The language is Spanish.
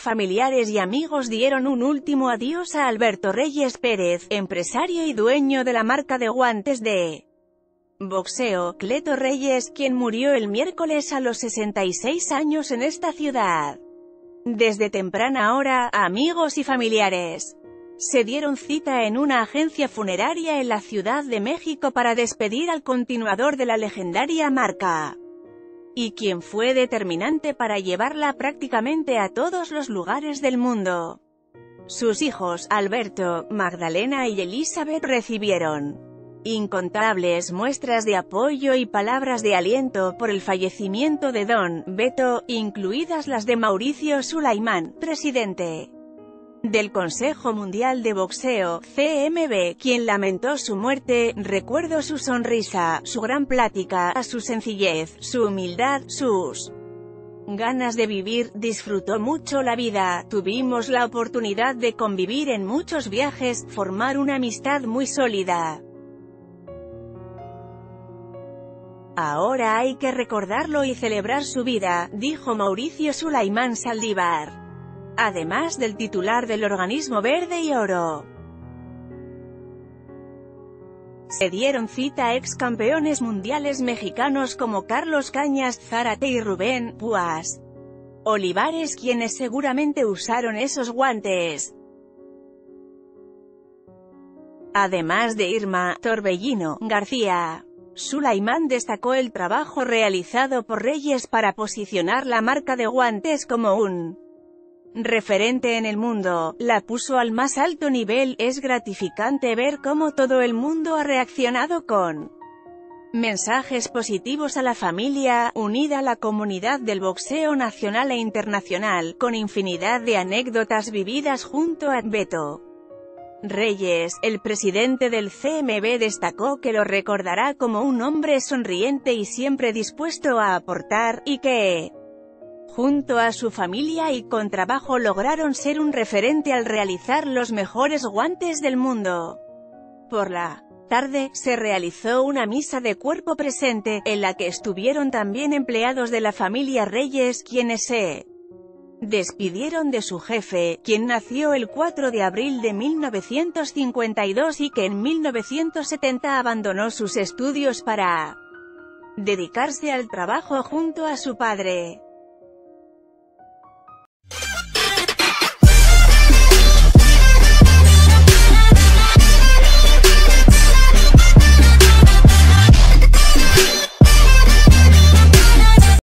familiares y amigos dieron un último adiós a Alberto Reyes Pérez, empresario y dueño de la marca de guantes de boxeo, Cleto Reyes, quien murió el miércoles a los 66 años en esta ciudad. Desde temprana hora, amigos y familiares se dieron cita en una agencia funeraria en la Ciudad de México para despedir al continuador de la legendaria marca, y quien fue determinante para llevarla prácticamente a todos los lugares del mundo. Sus hijos, Alberto, Magdalena y Elizabeth, recibieron incontables muestras de apoyo y palabras de aliento por el fallecimiento de Don Beto, incluidas las de Mauricio Sulaimán, presidente del Consejo Mundial de Boxeo, CMB, quien lamentó su muerte. Recuerdo su sonrisa, su gran plática, su sencillez, su humildad, sus ganas de vivir. Disfrutó mucho la vida, tuvimos la oportunidad de convivir en muchos viajes, formar una amistad muy sólida. Ahora hay que recordarlo y celebrar su vida, dijo Mauricio Sulaimán Saldívar, además del titular del organismo Verde y Oro. Se dieron cita ex campeones mundiales mexicanos como Carlos Cañas, Zárate y Rubén Púas Olivares, quienes seguramente usaron esos guantes, además de Irma Torbellino García. Sulaimán destacó el trabajo realizado por Reyes para posicionar la marca de guantes como un referente en el mundo, la puso al más alto nivel. Es gratificante ver cómo todo el mundo ha reaccionado con mensajes positivos a la familia, unida a la comunidad del boxeo nacional e internacional, con infinidad de anécdotas vividas junto a Beto Reyes. El presidente del CMB destacó que lo recordará como un hombre sonriente y siempre dispuesto a aportar, y que junto a su familia y con trabajo lograron ser un referente al realizar los mejores guantes del mundo. Por la tarde, se realizó una misa de cuerpo presente, en la que estuvieron también empleados de la familia Reyes, quienes se despidieron de su jefe, quien nació el 4 de abril de 1952 y que en 1970 abandonó sus estudios para dedicarse al trabajo junto a su padre.